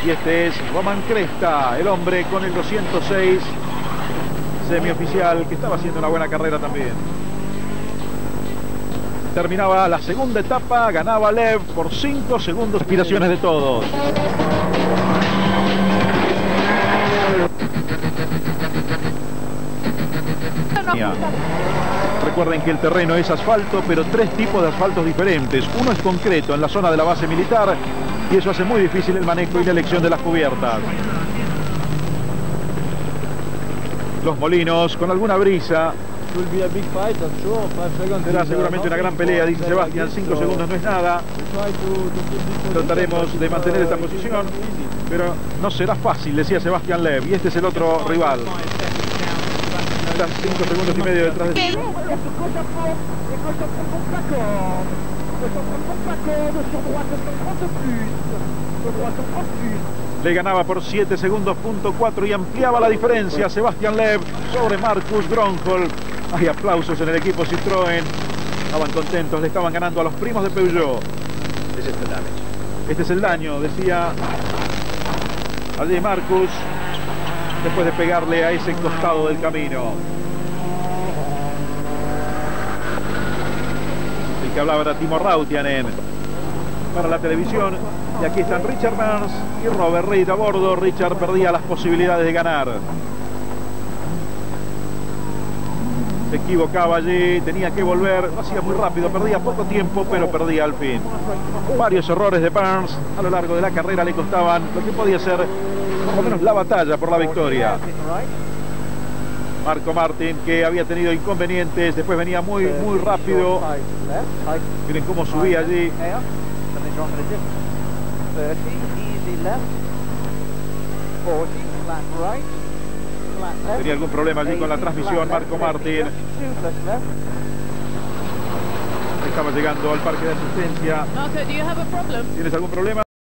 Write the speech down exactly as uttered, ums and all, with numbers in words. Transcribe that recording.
Y este es Román Cresta, el hombre con el doscientos seis semioficial, que estaba haciendo una buena carrera también. Terminaba la segunda etapa, ganaba Lev por cinco segundos. Aspiraciones de todos. Recuerden que el terreno es asfalto, pero tres tipos de asfaltos diferentes. Uno es concreto en la zona de la base militar y eso hace muy difícil el manejo y la elección de las cubiertas. Los molinos con alguna brisa. Será seguramente una gran pelea, dice Sebastián. cinco segundos no es nada. Trataremos de mantener esta posición, pero no será fácil, decía Sebastián Lev. Y este es el otro rival. Están cinco segundos y medio detrás de ti. Le ganaba por siete segundos punto cuatro y ampliaba la diferencia Sebastián Lev sobre Marcus Gronholm. Hay aplausos en el equipo Citroën. Estaban contentos, le estaban ganando a los primos de Peugeot. Este es el daño, decía allí Marcus, después de pegarle a ese costado del camino. El que hablaba era Timo Rautianen para la televisión. Y aquí están Richard Burns y Robert Reid a bordo. Richard perdía las posibilidades de ganar. Se equivocaba allí, tenía que volver, lo hacía muy rápido, perdía poco tiempo, pero perdía al fin. Varios errores de Burns a lo largo de la carrera le costaban lo que podía ser por lo menos la batalla por la victoria. Marco Martin, que había tenido inconvenientes, después venía muy, muy rápido. Miren cómo subía allí. Tenía algún problema allí con la transmisión Marco Martin. Estaba llegando al parque de asistencia. ¿Tienes algún problema?